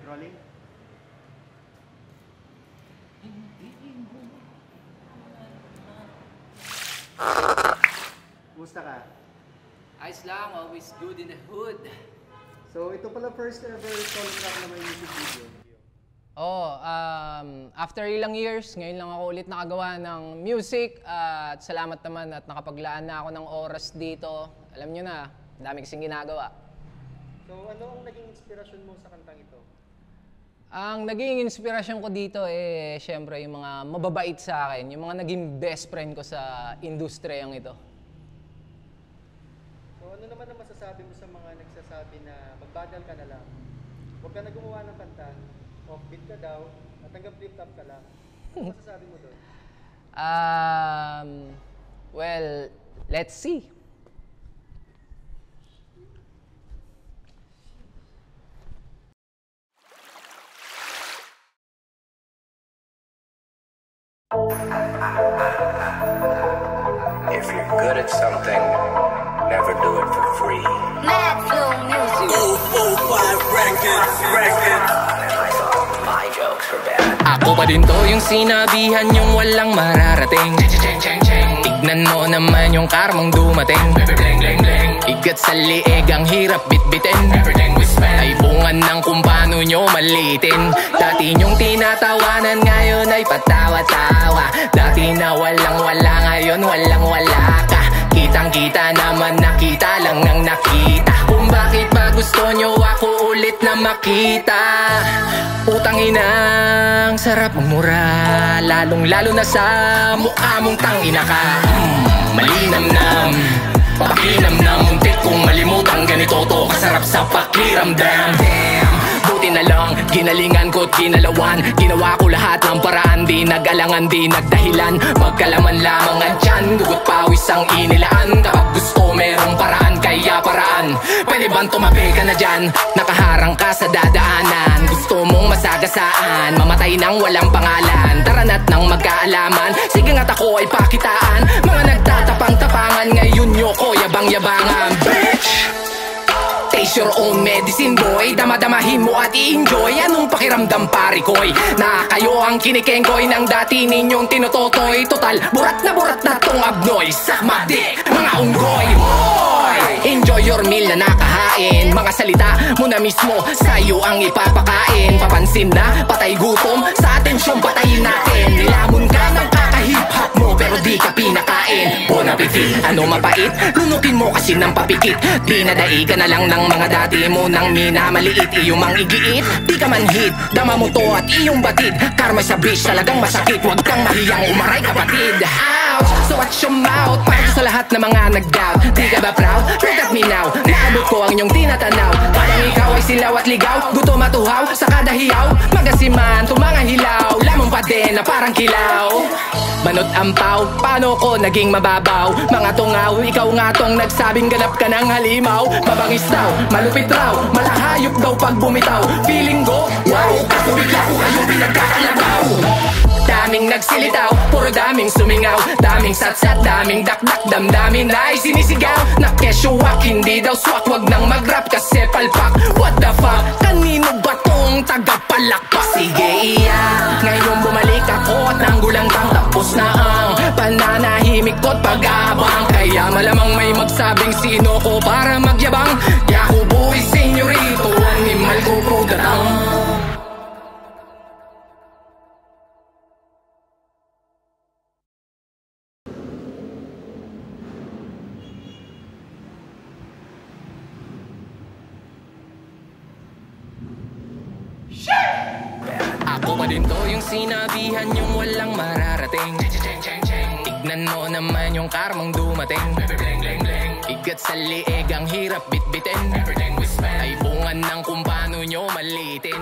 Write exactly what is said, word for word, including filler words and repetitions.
Rolling. Kumusta ka? Ayos lang, always good in the hood. So, ito pala first ever solo track na may music video. Oh, um, after ilang years, ngayon lang ako ulit nakagawa ng music. Uh, at salamat naman at nakapaglaan na ako ng oras dito. Alam nyo na, dami kasing ginagawa. So, ano ang naging inspirasyon mo sa kantang ito? Ang naging inspirasyon ko dito eh, syempre yung mga mababait sa akin, yung mga naging best friend ko sa industriyang ito. So, ano naman ang masasabi mo sa mga nagsasabi na magbagal ka na lang? Huwag ka na gumawa ng kanta, offbeat ka daw, at hanggang flip-top ka lang. Ano masasabi mo doon? Um, well, let's see. If you're good at something, never do it for free. Mad Flow Music. oh four five records, records. I thought my jokes were bad. Ako pa din to yung sinabihan yung walang mararating. Tignan mo naman yung karmang dumating. Igat sa lieg ang hirap bitbitin. Ay bungan ng kung paano nyo malitin. Dati nyong tinatawanan, ngayon ay patawa-tawa. Dati na walang-wala, ngayon walang-wala ka. Kitang-kita naman, nakita lang nang nakita. Kung bakit ba gusto nyo ako ulit na makita. Utang inang sarap magmura, lalong-lalo na sa mukha mong tangina ka. mm, Malinamnam, pakinamnam, muntik kong malimutan. Ganito to kasarap sa pakiramdam. Damn, buti na lang, ginalingan ko't ginalawan. Ginawa ko lahat ng paraan, di nag-alangan, di nagdahilan. Magkalaman lamang ang tiyan, dugot pawis ang inilaan. Kapag gusto merong paraan, kaya paraan. Pwede bang tumabi ka na dyan? Nakaharang ka sa dadaanan. Gusto mong masagasaan, mamatay nang walang pangalan. Tara na't nang magkaalaman, sige nga't ako ay pakitaan. Mga nagtatapang-tapangan, ngayon nyo ko yabang-yabangan. Bitch! Taste your own medicine, boy. Damadamahin mo at i-enjoy. Anong pakiramdam, pari ko'y? Na kayo ang kinikengkoy ng dati ninyong tinutotoy. Total, burat na burat na tong abnoy. Sakmadik, mga unggoy. Boy! Enjoy your meal na nakahain. Mga salita mo na mismo, sa'yo ang ipapakain. Papansin na, patay gutom, sa atensyong patayin natin. Nilamon ka ng kaka-hip-hop mo, pero di ka pinakain. Bon appetit, ano mapait? Lunukin mo kasi ng papikit. Dinadai ka na lang ng mga dati mo nang minamaliit. Iyong mang igiit, di ka manhid. Dama mo to at iyong batid. Karma sa bitch, talagang masakit. Huwag kang mahiyang umaray, kapatid. Ouch! So watch your mouth, para sa lahat ng mga nag-doubt. Di ka ba proud? Look at me now. Naabot ko ang iyong tinatanaw. Parang ikaw ay silaw at ligaw. Gutom at uhaw, sa kada hiyaw. Magasiman, tumanga hilaw. Lamang pa din na parang kilaw. Manot ampaw, paano ko naging mababaw? Mga tungaw, ikaw nga tong nagsabing ganap ka ng halimaw. Mabangis daw, malupit raw, malahayop daw pag bumitaw. Feeling go, wow, ako bigla ko kayo pinagkakalabaw. Daming nagsilitaw, puro daming sumingaw. Daming satsat, daming dakdak, damdamin na ay sinisigaw. Nakeshuwak, hindi daw swak, wag nang mag-rap kasi palpak. What the fuck, kanino ba tong tagapalakpak? Sige iyak, ngayon bumalik ako at nanggulang kang tapos na ang pananahimik ko't pag-aabang. Kaya malamang may magsabing sino ko para magyabang. Yaku boy, senyorito, animal ko prudatang. Ako pa din to yung sinabihan yung walang mararating. Tignan mo naman yung karmang dumating. Igat sa lieg ang hirap bitbitin. Ay bungan ng kung paano nyo malitin.